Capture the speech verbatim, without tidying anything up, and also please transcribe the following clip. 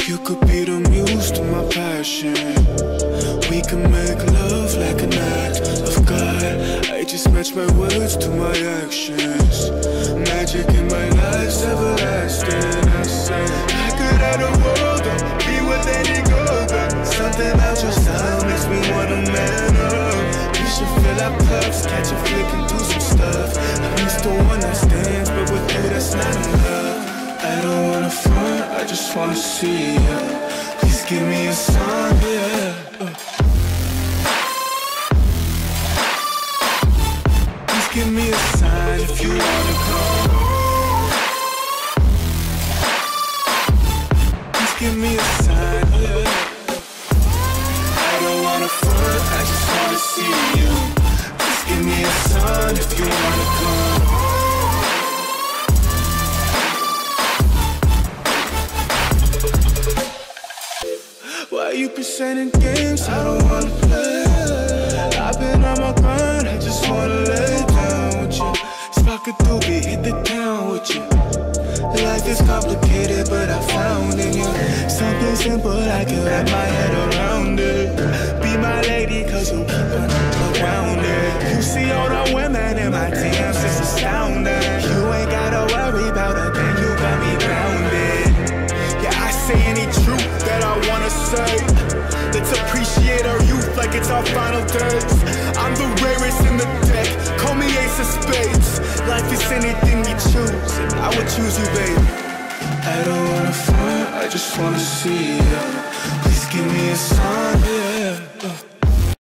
You could be the muse to my passion. We can make love like an act of God. I just match my words to my actions. Magic in my life's everlasting. I say I could have the world or be with any girl, but something about your style makes me wanna man up. We should fill our cups, catch a flick and do some stuff. I'm used to one night stands, but with you that's not enough. I don't wanna front, I just wanna see ya. Please give me a sign, yeah. uh. Please give me a sign if you wanna come. Please give me a sign, yeah. I don't wanna front, I just wanna see you. Please give me a sign if you wanna come. Why you presenting games? I don't wanna play. I've been on my grind, I just wanna lay down with you. Spark a doobie, hit the town with you. Life is complicated, but I found in you something simple, I can wrap my head around it. Be my lady, cause you keep on around it. You see all the women in my D Ms, it's astounding. You ain't gotta worry about a thing, you got me grounded. Yeah, I say any truth that I wanna say. Let's appreciate our youth like it's our final days. I'm the rarest in the deck, call me ace of spades. Life is anything you choose, and I would choose you, babe. I don't wanna front, I just wanna see ya. Please give me a sign, yeah. uh.